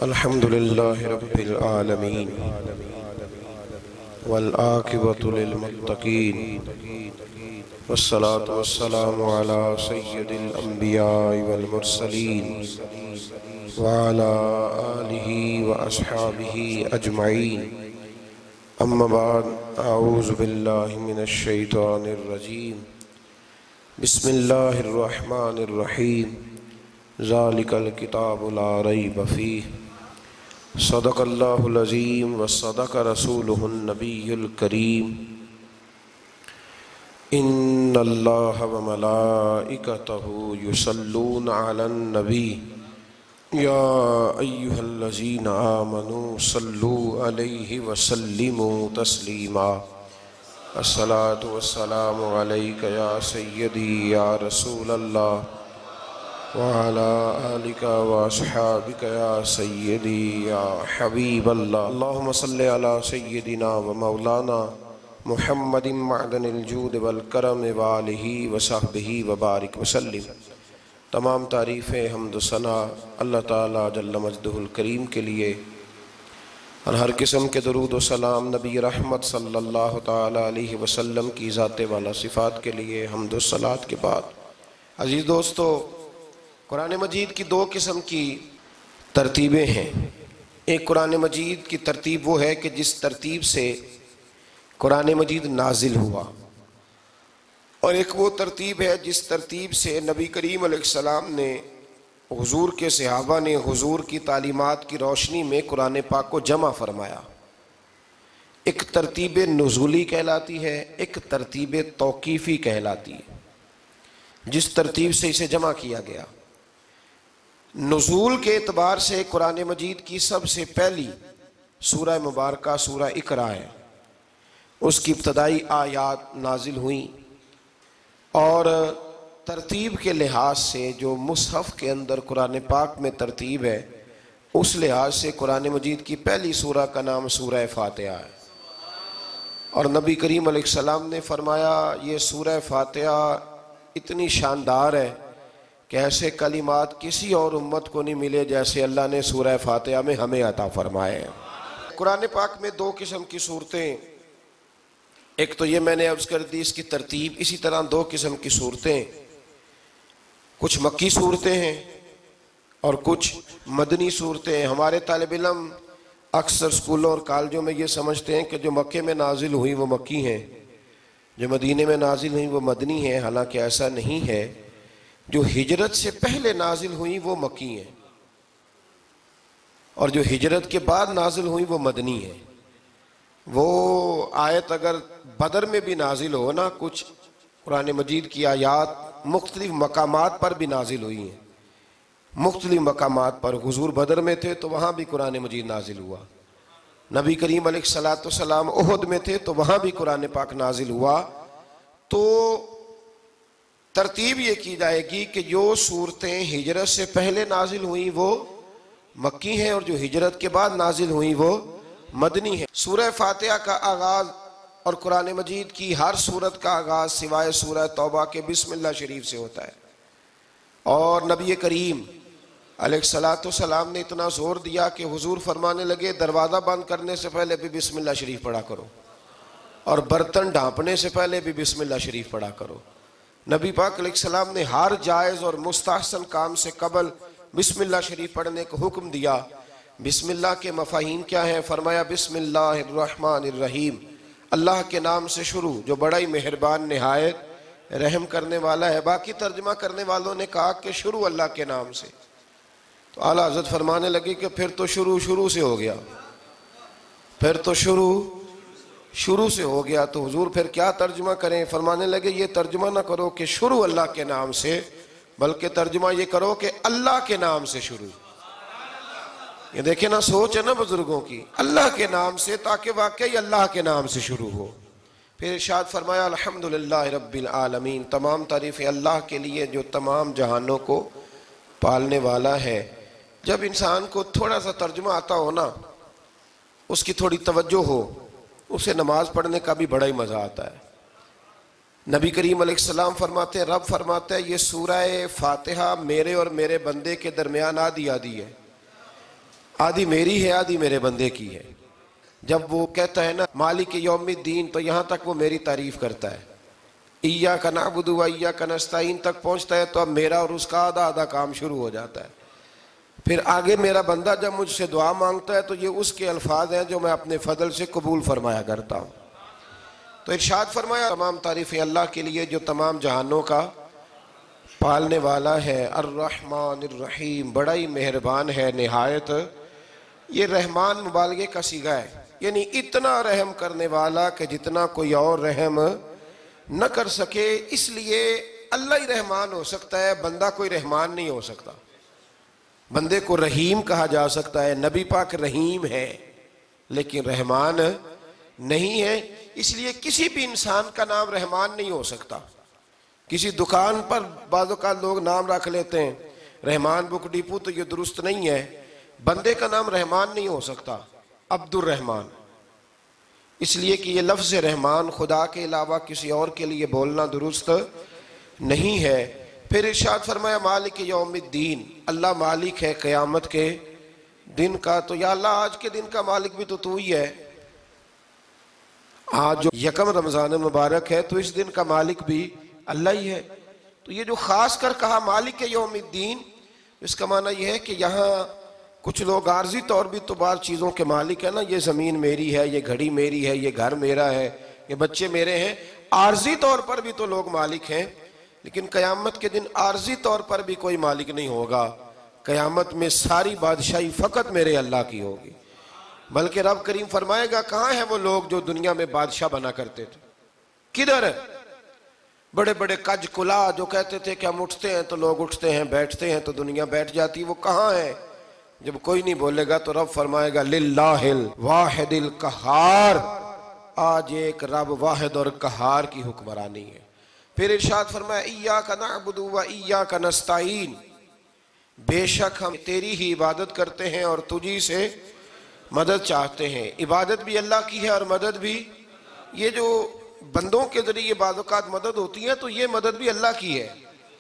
الحمد لله رب العالمين والعاقبة للمتقين والصلاة والسلام على سيد الأنبياء والمرسلين وعلى آله وأصحابه أجمعين أما بعد أعوذ بالله من الشيطان الرجيم بسم الله الرحمن الرحيم ذلك الكتاب لا ريب فيه صدق الله العظيم وصدق رسوله النبي الكريم إن الله وملائكته يصلون على النبي يا أيها الذين آمنوا صلوا عليه وسلموا تسليما الصلاة والسلام عليك يا سيدي يا رسول الله وعلى آلك وأصحابك يا سيدي يا حبيب الله اللهم صل على سيدنا ومولانا محمد معدن الجود والکرم وآلہ وصحبہ وبارک وسلم۔ تمام تعریفیں حمد و ثنا اللہ تعالیٰ جل مجدہ الکریم کے لیے اور ہر قسم کے درود و سلام نبی رحمت صلی اللہ تعالیٰ علیہ وسلم کی ذات والا صفات کے لیے حمد و صلات کے بعد، عزیز دوستو، قرآن مجید کی دو قسم کی ترتیبیں ہیں۔ ایک قرآن مجید کی ترتیب وہ ہے کہ جس ترتیب سے قرآن مجید نازل ہوا، اور ایک وہ ترتیب ہے جس ترتیب سے نبی کریم علیہ السلام نے، حضور کے صحابہ نے حضور کی تعلیمات کی روشنی میں قرآن پاک کو جمع فرمایا۔ ایک ترتیب نزولی کہلاتی ہے، ایک ترتیب توقیفی کہلاتی ہے، جس ترتیب سے اسے جمع کیا گیا۔ نزول کے اعتبار سے قرآن مجید کی سب سے پہلی سورہ مبارکہ سورہ اقرا ہے، اس کی ابتدائی آیات نازل ہوئیں، اور ترتیب کے لحاظ سے جو مصحف کے اندر قرآن پاک میں ترتیب ہے، اس لحاظ سے قرآن مجید کی پہلی سورہ کا نام سورہ فاتحہ ہے، اور نبی کریم علیہ السلام نے فرمایا یہ سورہ فاتحہ اتنی شاندار ہے کہ ایسے کلمات کسی اور امت کو نہیں ملے جیسے اللہ نے سورہ فاتحہ میں ہمیں عطا فرمائے ہیں۔ قرآن پاک میں دو قسم کی صورتیں، ایک تو یہ میں نے عرض کر دی اس کی ترتیب، اسی طرح دو قسم کی صورتیں، کچھ مکی صورتیں ہیں اور کچھ مدنی صورتیں ہیں۔ ہمارے طالب علم اکثر اسکولوں اور کالجوں میں یہ سمجھتے ہیں کہ جو مکے میں نازل ہوئی وہ مکی ہیں، جو مدینے میں نازل ہوئی وہ مدنی ہیں، حالانکہ ایسا نہیں ہے۔ جو ہجرت سے پہلے نازل ہوئی وہ مکی ہیں، اور جو ہجرت کے بعد نازل ہوئی وہ مدنی ہیں۔ وہ آیت اگر بدر میں بھی نازل ہو نا، کچھ قرآن مجید کی آیات مختلف مقامات پر بھی نازل ہوئی ہیں، مختلف مقامات پر۔ حضور بدر میں تھے تو وہاں بھی قرآن مجید نازل ہوا، نبی کریم علیہ السلام احد میں تھے تو وہاں بھی قرآن پاک نازل ہوا۔ تو ترتیب یہ کی جائے گی کہ جو صورتیں ہجرت سے پہلے نازل ہوئیں وہ مکی ہیں، اور جو ہجرت کے بعد نازل ہوئیں وہ مدنی ہیں۔ سورہ فاتحہ کا آغاز اور قرآن مجید کی ہر سورت کا آغاز سوائے سورہ توبہ کے بسم اللہ شریف سے ہوتا ہے، اور نبی کریم علیہ السلام نے اتنا زور دیا کہ حضور فرمانے لگے دروازہ بند کرنے سے پہلے بھی بسم اللہ شریف پڑھا کرو، اور برتن ڈھانپنے سے پہلے بھی بسم اللہ شریف پڑھا کرو۔ نبی پاک علیہ السلام نے ہر جائز اور مستحسن کام سے قبل بسم اللہ شریف پڑھنے کا حکم دیا۔ بسم اللہ کے مفاہیم کیا ہیں؟ فرمایا بسم اللہ الرحمن الرحیم، اللہ کے نام سے شروع جو بڑا ہی مہربان نہایت رحم کرنے والا ہے۔ باقی ترجمہ کرنے والوں نے کہا کہ شروع اللہ کے نام سے، تو اعلیٰ حضرت فرمانے لگے کہ پھر تو شروع سے ہو گیا، پھر تو شروع سے ہو گیا، تو حضور پھر کیا ترجمہ کریں؟ فرمانے لگے یہ ترجمہ نہ کرو کہ شروع اللہ کے نام سے، بلکہ ترجمہ یہ کرو کہ اللہ کے نام سے شروع۔ یہ دیکھیں نا، سوچ ہے نا بزرگوں کی، اللہ کے نام سے، تاکہ واقعی اللہ کے نام سے شروع ہو۔ پھر ارشاد فرمایا الحمدللہ رب العالمین، تمام تعریفیں اللہ کے لیے جو تمام جہانوں کو پالنے والا ہے۔ جب انسان کو تھوڑا سا ترجمہ آتا ہو نا، اس کی تھوڑی توجہ ہو، اسے نماز پڑھنے کا بھی بڑا ہی مزہ آتا ہے۔ نبی کریم علیہ السلام فرماتے ہیں، رب فرماتا ہے یہ سورہ فاتحہ میرے اور میرے بندے کے درمیان آدھی آدھی ہے، آدھی میری ہے آدھی میرے بندے کی ہے۔ جب وہ کہتا ہے نا مالک یوم الدین، تو یہاں تک وہ میری تعریف کرتا ہے، ایاک نعبد و ایاک نستعین تک پہنچتا ہے تو اب میرا اور اس کا آدھا آدھا کام شروع ہو جاتا ہے۔ پھر آگے میرا بندہ جب مجھ سے دعا مانگتا ہے تو یہ اس کے الفاظ ہیں جو میں اپنے فضل سے قبول فرمایا کرتا ہوں۔ تو ارشاد فرمایا تمام تعریفیں اللہ کے لیے جو تمام جہانوں کا پالنے والا ہے، الرحمن الرحیم، بڑا ہی مہربان ہے نہایت۔ یہ رحمان مبالغے کا صیغہ ہے، یعنی اتنا رحم کرنے والا کہ جتنا کوئی اور رحم نہ کر سکے، اس لیے اللہ ہی رحمان ہو سکتا ہے، بندہ کوئی رحمان نہیں ہو سکتا۔ بندے کو رحیم کہا جا سکتا ہے، نبی پاک رحیم ہے لیکن رحمان نہیں ہے، اس لیے کسی بھی انسان کا نام رحمان نہیں ہو سکتا۔ کسی دکان پر بعض اوقات لوگ نام رکھ لیتے ہیں رحمان بک ڈپو، تو یہ درست نہیں ہے۔ بندے کا نام رحمان نہیں ہو سکتا، عبد الرحمان، اس لیے کہ یہ لفظ رحمان خدا کے علاوہ کسی اور کے لیے بولنا درست نہیں ہے۔ پھر ارشاد فرمایا مالک یوم الدین، اللہ مالک ہے قیامت کے دن کا۔ تو یا اللہ آج کے دن کا مالک بھی تو ہی ہے، آج جو یکم رمضان مبارک ہے تو اس دن کا مالک بھی اللہ ہی ہے۔ تو یہ جو خاص کر کہا مالک یوم الدین، اس کا معنی یہ ہے کہ یہاں کچھ لوگ عارضی طور بھی تو بعض چیزوں کے مالک ہیں نا، یہ زمین میری ہے، یہ گھڑی میری ہے، یہ گھر میرا ہے، یہ بچے میرے ہیں، عارضی طور پر بھی تو لوگ مالک ہیں، لیکن قیامت کے دن عارضی طور پر بھی کوئی مالک نہیں ہوگا۔ قیامت میں ساری بادشاہی فقط میرے اللہ کی ہوگی۔ بلکہ رب کریم فرمائے گا کہاں ہیں وہ لوگ جو دنیا میں بادشاہ بنا کرتے تھے، کدھر؟ بڑے بڑے کج کلا جو کہتے تھے کہ ہم اٹھتے ہیں تو لوگ اٹھتے ہیں، بیٹھتے ہیں تو دنیا بیٹھ جاتی، وہ کہاں ہیں؟ جب کوئی نہیں بولے گا تو رب فرمائے گا للہ الواحد القہار، آج ایک رب واحد اور قہار کی حکمرانی ہے۔ پھر ارشاد فرمایا ایاک نعبد و ایاک نستعین، بے شک ہم تیری ہی عبادت کرتے ہیں اور تجھی سے مدد چاہتے ہیں۔ عبادت بھی اللہ کی ہے اور مدد بھی، یہ جو بندوں کے ذریعے بعض اوقات مدد ہوتی ہے تو یہ مدد بھی اللہ کی ہے،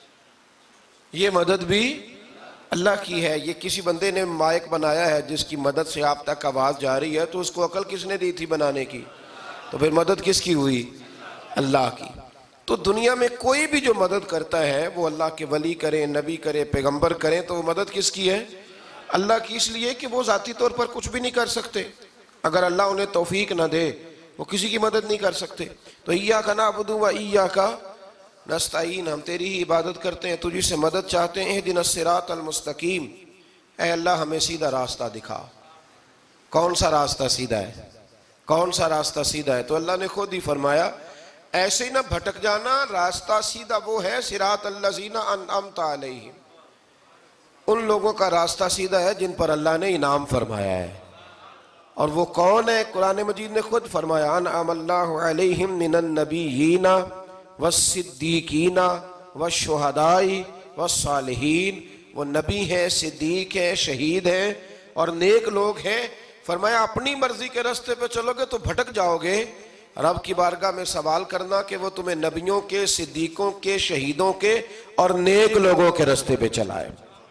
یہ مدد بھی اللہ کی ہے۔ یہ کسی بندے نے مائک بنایا ہے جس کی مدد سے آپ تک آواز جا رہی ہے، تو اس کو عقل کس نے دی تھی بنانے کی؟ تو پھر مدد کس کی ہوئی؟ اللہ کی۔ تو دنیا میں کوئی بھی جو مدد کرتا ہے وہ اللہ کے ولی کریں، نبی کرے، پیغمبر کریں، تو وہ مدد کس کی ہے؟ اللہ کی، اس لیے کہ وہ ذاتی طور پر کچھ بھی نہیں کر سکتے، اگر اللہ انہیں توفیق نہ دے وہ کسی کی مدد نہیں کر سکتے۔ تو ایاک نعبد و ایاک نستعین، ہم تیری ہی عبادت کرتے ہیں، تجھی سے مدد چاہتے ہیں۔ اہدنا الصراط المستقیم، اے اللہ ہمیں سیدھا راستہ دکھا۔ کون سا راستہ سیدھا ہے؟ کون سا راستہ سیدھا ہے؟ تو اللہ نے خود ہی فرمایا ایسے ہی نہ بھٹک جانا، راستہ سیدھا وہ ہے صراط الذین انعمت علیہم، ان لوگوں کا راستہ سیدھا ہے جن پر اللہ نے انعام فرمایا ہے۔ اور وہ کون ہے؟ قرآن مجید نے خود فرمایا انعم اللہ علیہم من النبیین والصدیقین والشہداء والصالحین، وہ نبی ہیں، صدیق ہیں، شہید ہیں اور نیک لوگ ہیں۔ فرمایا اپنی مرضی کے راستے پہ چلو گے تو بھٹک جاؤ گے، رب کی بارگاہ میں سوال کرنا کہ وہ تمہیں نبیوں کے، صدیقوں کے، شہیدوں کے اور نیک لوگوں کے راستے پہ چلائے۔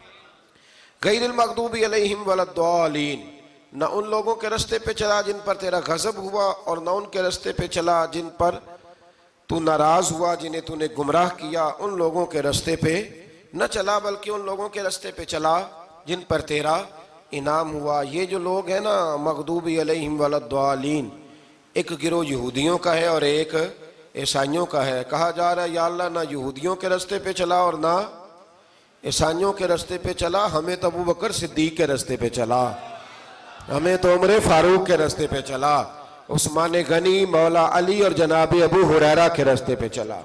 غیر المغضوب علیہم ولا الضالین، نہ ان لوگوں کے راستے پہ چلا جن پر تیرا غضب ہوا، اور نہ ان کے راستے پہ چلا جن پر تو ناراض ہوا، جنہیں تو نے گمراہ کیا، ان لوگوں کے راستے پہ نہ چلا، بلکہ ان لوگوں کے راستے پہ چلا جن پر تیرا انعام ہوا۔ یہ جو لوگ ہیں نا مغضوب علیہم ولا الضالین، ایک گروہ یہودیوں کا ہے اور ایک عیسائیوں کا ہے۔ کہا جا رہا ہے یا اللہ نہ یہودیوں کے راستے پہ چلا اور نہ عیسائیوں کے راستے پہ چلا، ہمیں تو ابو بکر صدیق کے راستے پہ چلا، ہمیں تو عمر فاروق کے راستے پہ چلا، عثمان غنی، مولا علی اور جناب ابو ہریرہ کے راستے پہ چلا۔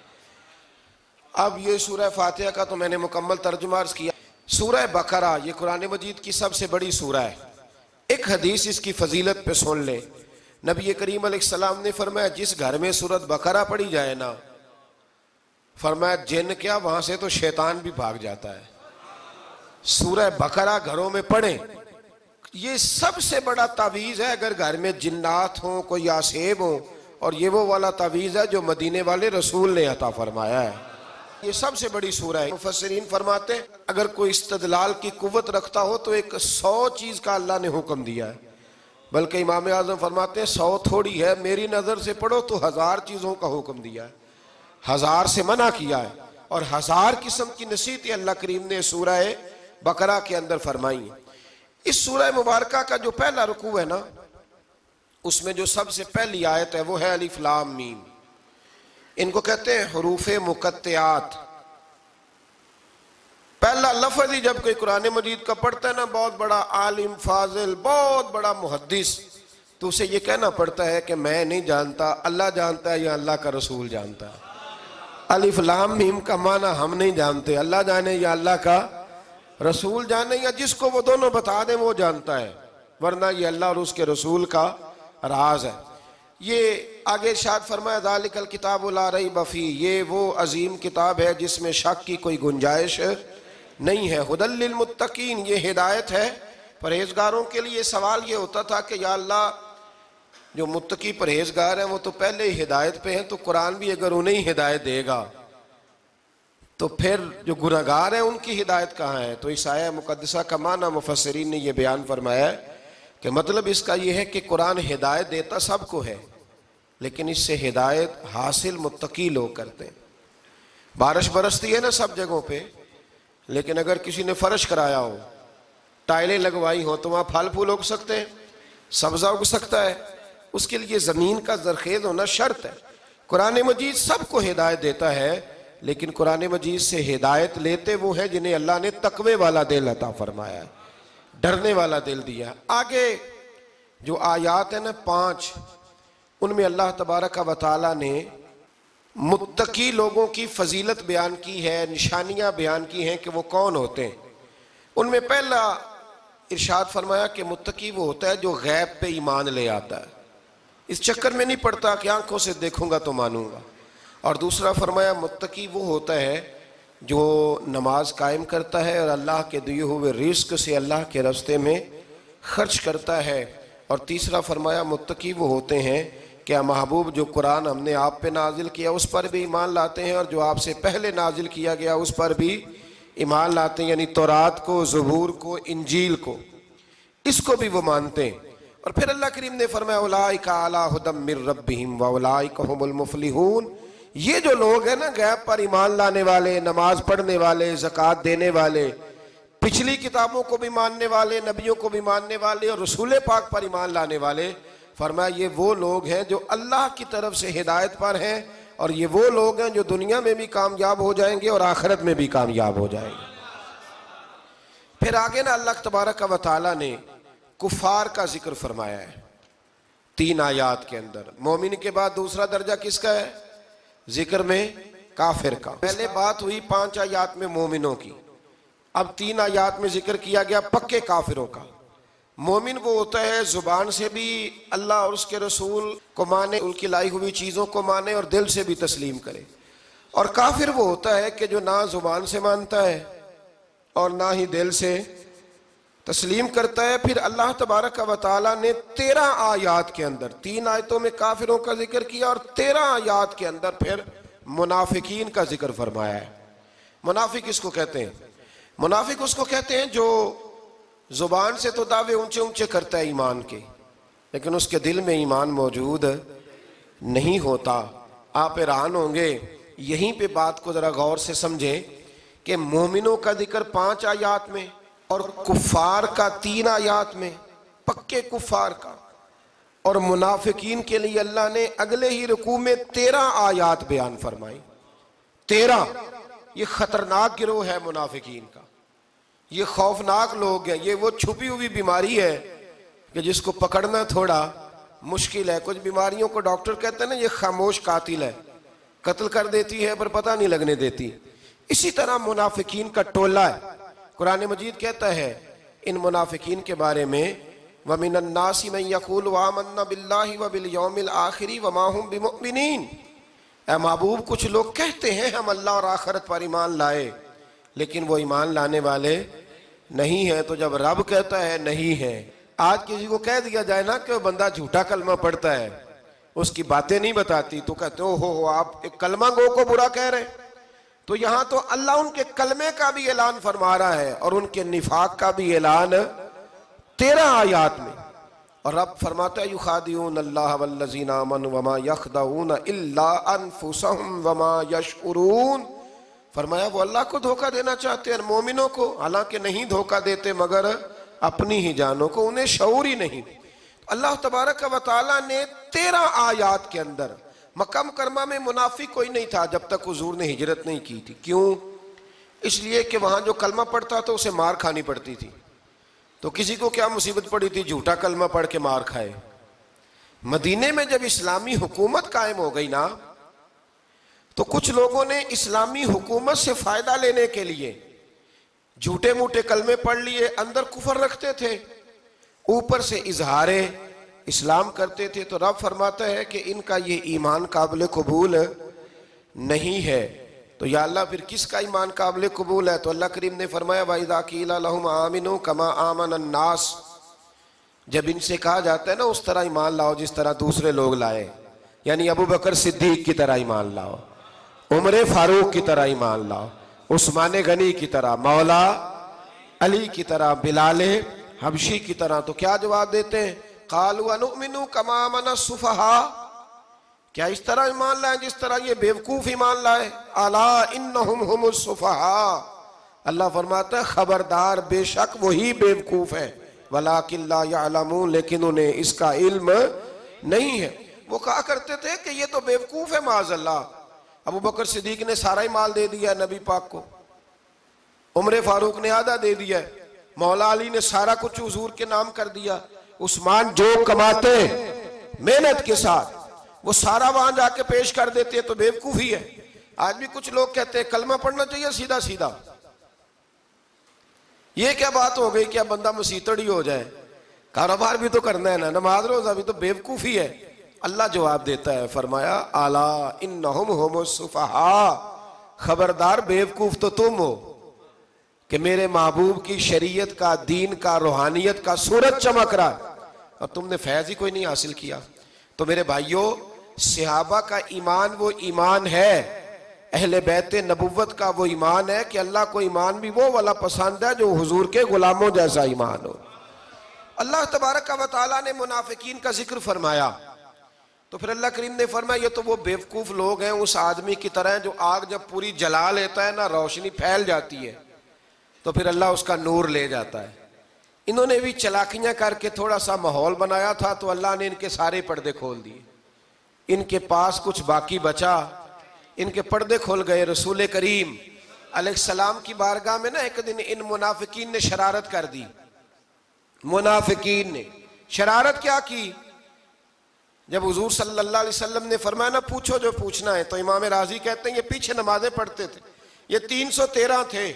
اب یہ سورہ فاتحہ کا تو میں نے مکمل ترجمہ عرض کیا۔ سورہ بقرہ یہ قرآن مجید کی سب سے بڑی سورہ ہے۔ ایک حدیث اس کی فضیلت پہ سن لے، نبی کریم علیہ السلام نے فرمایا جس گھر میں سورۃ بقرہ پڑھی جائے نا، فرمایا جن کیا وہاں سے تو شیطان بھی بھاگ جاتا ہے۔ سورہ بقرہ گھروں میں پڑھیں، یہ سب سے بڑا تعویذ ہے۔ اگر گھر میں جنات ہوں، کوئی آسیب ہوں، اور یہ وہ والا تعویذ ہے جو مدینے والے رسول نے عطا فرمایا ہے۔ یہ سب سے بڑی سورہ ہے۔ مفسرین فرماتے ہیں اگر کوئی استدلال کی قوت رکھتا ہو تو ایک 100 چیز کا اللہ نے حکم دیا ہے، بلکہ امام اعظم فرماتے ہیں 100 تھوڑی ہے، میری نظر سے پڑھو تو 1000 چیزوں کا حکم دیا ہے، 1000 سے منع کیا ہے، اور 1000 قسم کی نصیحتیں اللہ کریم نے سورہ بقرہ کے اندر فرمائی ہیں۔ اس سورہ مبارکہ کا جو پہلا رکوع ہے نا، اس میں جو سب سے پہلی آیت ہے وہ ہے الف لام میم۔ ان کو کہتے ہیں حروف مقطعات۔ پہلا لفظ ہی جب کوئی قرآن مجید کا پڑھتا ہے نا، بہت بڑا عالم فاضل، بہت بڑا محدث، تو اسے یہ کہنا پڑتا ہے کہ میں نہیں جانتا، اللہ جانتا ہے یا اللہ کا رسول جانتا ہے۔ الف لام میم کا معنی ہم نہیں جانتے، اللہ جانے یا اللہ کا رسول جانے، یا جس کو وہ دونوں بتا دیں وہ جانتا ہے، ورنہ یہ اللہ اور اس کے رسول کا راز ہے۔ یہ آگے ارشاد فرمایا ذالک الکتاب لا ریب فیہ، یہ وہ عظیم کتاب ہے جس میں شک کی کوئی گنجائش نہیں ہے۔ ھدی للمتقین، یہ ہدایت ہے پرہیزگاروں کے لیے۔ سوال یہ ہوتا تھا کہ یا اللہ جو متقی پرہیزگار ہیں وہ تو پہلے ہی ہدایت پہ ہیں، تو قرآن بھی اگر انہیں ہدایت دے گا تو پھر جو گناہگار ہیں ان کی ہدایت کہاں ہے؟ تو اس آیہ مقدسہ کا معنی مفسرین نے یہ بیان فرمایا ہے کہ مطلب اس کا یہ ہے کہ قرآن ہدایت دیتا سب کو ہے، لیکن اس سے ہدایت حاصل متقی لوگ کرتے ہیں۔ بارش برستی ہے نا سب جگہوں پہ، لیکن اگر کسی نے فرش کرایا ہو، ٹائلیں لگوائی ہو، تو وہاں پھل پھول اگ سکتے ہیں، سبزہ اگ سکتا ہے، اس کے لیے زمین کا زرخیز ہونا شرط ہے۔ قرآن مجید سب کو ہدایت دیتا ہے، لیکن قرآن مجید سے ہدایت لیتے وہ ہیں جنہیں اللہ نے تقوی والا دل عطا فرمایا ہے، ڈرنے والا دل دیا۔ آگے جو آیات ہیں نا 5، ان میں اللہ تبارک و تعالیٰ نے متقی لوگوں کی فضیلت بیان کی ہے، نشانیاں بیان کی ہیں کہ وہ کون ہوتے ہیں۔ ان میں پہلا ارشاد فرمایا کہ متقی وہ ہوتا ہے جو غیب پہ ایمان لے آتا ہے، اس چکر میں نہیں پڑتا کہ آنکھوں سے دیکھوں گا تو مانوں گا۔ اور دوسرا فرمایا متقی وہ ہوتا ہے جو نماز قائم کرتا ہے اور اللہ کے دیے ہوئے رزق سے اللہ کے راستے میں خرچ کرتا ہے۔ اور تیسرا فرمایا متقی وہ ہوتے ہیں کہ محبوب جو قرآن ہم نے آپ پہ نازل کیا اس پر بھی ایمان لاتے ہیں، اور جو آپ سے پہلے نازل کیا گیا اس پر بھی ایمان لاتے ہیں، یعنی تورات کو، زبور کو، انجیل کو، اس کو بھی وہ مانتے ہیں۔ اور پھر اللہ کریم نے فرمایا اولئک علی ھدی من ربہم واولئک ھم المفلحون، یہ جو لوگ ہیں نا غیب پر ایمان لانے والے، نماز پڑھنے والے، زکوٰۃ دینے والے، پچھلی کتابوں کو بھی ماننے والے، نبیوں کو بھی ماننے والے، اور رسول پاک پر ایمان لانے والے، فرمایا یہ وہ لوگ ہیں جو اللہ کی طرف سے ہدایت پر ہیں، اور یہ وہ لوگ ہیں جو دنیا میں بھی کامیاب ہو جائیں گے اور آخرت میں بھی کامیاب ہو جائیں گے۔ پھر آگے نا اللہ تبارک و تعالیٰ نے کفار کا ذکر فرمایا ہے 3 آیات کے اندر۔ مومن کے بعد دوسرا درجہ کس کا ہے ذکر میں؟ کافر کا۔ پہلے بات ہوئی 5 آیات میں مومنوں کی، اب 3 آیات میں ذکر کیا گیا پکے کافروں کا۔ مومن وہ ہوتا ہے زبان سے بھی اللہ اور اس کے رسول کو مانے، ان کی لائی ہوئی چیزوں کو مانے اور دل سے بھی تسلیم کرے، اور کافر وہ ہوتا ہے کہ جو نہ زبان سے مانتا ہے اور نہ ہی دل سے تسلیم کرتا ہے۔ پھر اللہ تبارک و تعالیٰ نے 13 آیات کے اندر، 3 آیتوں میں کافروں کا ذکر کیا اور 13 آیات کے اندر پھر منافقین کا ذکر فرمایا ہے۔ منافق اس کو کہتے ہیں، منافق اس کو کہتے ہیں جو زبان سے تو دعوے اونچے اونچے کرتا ہے ایمان کے، لیکن اس کے دل میں ایمان موجود نہیں ہوتا۔ آپ حیران ہوں گے، یہیں پہ بات کو ذرا غور سے سمجھیں کہ مومنوں کا ذکر 5 آیات میں اور کفار کا 3 آیات میں، پکے کفار کا، اور منافقین کے لیے اللہ نے اگلے ہی رکوع میں 13 آیات بیان فرمائی۔ 13، یہ خطرناک گروہ ہے منافقین کا، یہ خوفناک لوگ ہیں، یہ وہ چھپی ہوئی بیماری ہے کہ جس کو پکڑنا تھوڑا مشکل ہے۔ کچھ بیماریوں کو ڈاکٹر کہتے ہیں نا یہ خاموش قاتل ہے، قتل کر دیتی ہے پر پتہ نہیں لگنے دیتی۔ اسی طرح منافقین کا ٹولہ ہے۔ قرآن مجید کہتا ہے ان منافقین کے بارے میں وَمِنَ النَّاسِ مَن يَقُولُ آمَنَّا بِاللَّهِ وَبِالْيَوْمِ الْآخِرِ وَمَا هُمْ بِمُؤْمِنِينَ، اے محبوب کچھ لوگ کہتے ہیں ہم اللہ اور آخرت پر ایمان لائے، لیکن وہ ایمان لانے والے نہیں ہیں۔ تو جب رب کہتا ہے نہیں ہے، آج کسی کو کہہ دیا جائے نا کہ وہ بندہ جھوٹا کلمہ پڑھتا ہے، اس کی باتیں نہیں بتاتی، تو کہتے ہو آپ ایک کلمہ گو کو برا کہہ رہے۔ تو یہاں تو اللہ ان کے کلمے کا بھی اعلان فرما رہا ہے اور ان کے نفاق کا بھی اعلان 13 آیات میں. اور رب فرماتا ہے یخادعون اللہ والذین آمنوا وما یخدعون الا انفسهم وما یشعرون. فرمایا وہ اللہ کو دھوکہ دینا چاہتے ہیں مومنوں کو، حالانکہ نہیں دھوکہ دیتے مگر اپنی ہی جانوں کو، انہیں شعور ہی نہیں. اللہ تبارک و تعالیٰ نے 13 آیات کے اندر مکہ مکرمہ میں منافق کوئی نہیں تھا جب تک حضور نے ہجرت نہیں کی تھی. کیوں؟ اس لیے کہ وہاں جو کلمہ پڑھتا تھا اسے مار کھانی پڑتی تھی. تو کسی کو کیا مصیبت پڑی تھی جھوٹا کلمہ پڑھ کے مار کھائے. مدینے میں جب اسلامی حکومت قائم ہو گئی نا تو کچھ لوگوں نے اسلامی حکومت سے فائدہ لینے کے لیے جھوٹے موٹے کلمے پڑھ لیے، اندر کفر رکھتے تھے، اوپر سے اظہار اسلام کرتے تھے. تو رب فرماتا ہے کہ ان کا یہ ایمان قابل قبول نہیں ہے. تو یا اللہ پھر کس کا ایمان قابل قبول ہے؟ تو اللہ کریم نے فرمایا وَإِذَا قِيلَ لَهُمْ آمِنُوا كَمَا آمَنَ النَّاسِ. جب ان سے کہا جاتا ہے نا اس طرح ایمان لاؤ جس طرح دوسرے لوگ لائے، یعنی ابو بکر صدیق کی طرح ایمان لاؤ، عمر فاروق کی طرح ایمان لاؤ، عثمان غنی کی طرح، مولا علی کی طرح، بلال حبشی کی طرح. تو کیا جواب دیتے ہیں؟ قالوا انؤمن كما آمن السفهاء. کیا اس طرح ایمان لائیں جس طرح یہ بیوقوف ایمان لائے؟ الا انہم هم السفهاء. اللہ فرماتا ہے خبردار بے شک وہی بیوقوف ہے، ولکن لا يعلمون، لیکن انہیں اس کا علم نہیں ہے. وہ کہا کرتے تھے کہ یہ تو بیوقوف ہے معاذ اللہ. ابو بکر صدیق نے سارا ہی مال دے دیا نبی پاک کو، عمر فاروق نے آدھا دے دیا، مولا علی نے سارا کچھ حضور کے نام کر دیا، عثمان جو کماتے محنت کے ساتھ وہ سارا وہاں جا کے پیش کر دیتے، تو بیوقوفی ہے. آج بھی کچھ لوگ کہتے ہیں کلمہ پڑھنا چاہیے سیدھا سیدھا. یہ کیا بات ہو گئی کہ اب بندہ مسیتڑ ہی ہو جائے؟ کاروبار بھی تو کرنا ہے نا، نماز روزہ بھی. تو بیوقوفی ہے. اللہ جواب دیتا ہے، فرمایا الا انہم هم السفہاء، خبردار بیوقوف تو تم ہو کہ میرے محبوب کی شریعت کا، دین کا، روحانیت کا سورج چمک رہا اور تم نے فیض ہی کوئی نہیں حاصل کیا. تو میرے بھائیوں، صحابہ کا ایمان وہ ایمان ہے، اہل بیت نبوت کا وہ ایمان ہے کہ اللہ کو ایمان بھی وہ والا پسند ہے جو حضور کے غلاموں جیسا ایمان ہو. اللہ تبارک و تعالیٰ نے منافقین کا ذکر فرمایا تو پھر اللہ کریم نے فرمایا یہ تو وہ بیوقوف لوگ ہیں اس آدمی کی طرح جو آگ جب پوری جلا لیتا ہے نا روشنی پھیل جاتی ہے تو پھر اللہ اس کا نور لے جاتا ہے. انہوں نے بھی چلاکیاں کر کے تھوڑا سا ماحول بنایا تھا تو اللہ نے ان کے سارے پردے کھول دیے. ان کے پاس کچھ باقی بچا، ان کے پردے کھول گئے. رسول کریم علیہ السلام کی بارگاہ میں نا ایک دن ان منافقین نے شرارت کر دی. منافقین نے شرارت کیا کی؟ جب حضور صلی اللہ علیہ وسلم نے فرمایا نا پوچھو جو پوچھنا ہے، تو امام راضی کہتے ہیں یہ پیچھے نمازیں پڑھتے تھے، یہ 313 تھے